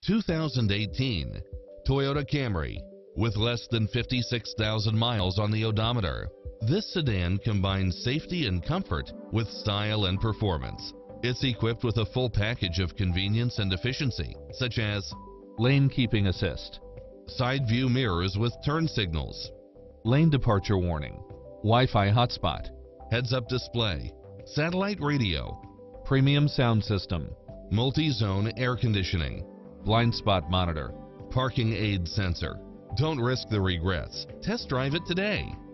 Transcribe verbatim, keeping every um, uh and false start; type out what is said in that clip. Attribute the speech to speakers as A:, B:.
A: two thousand eighteen Toyota Camry. With less than fifty-six thousand miles on the odometer, this sedan combines safety and comfort with style and performance. It's equipped with a full package of convenience and efficiency, such as
B: lane keeping assist,
A: side view mirrors with turn signals,
B: lane departure warning, Wi-Fi hotspot,
A: heads-up display, satellite radio,
B: premium sound system,
A: multi-zone air conditioning,
B: blind spot monitor.
A: parking aid sensor. Don't risk the regrets. Test drive it today.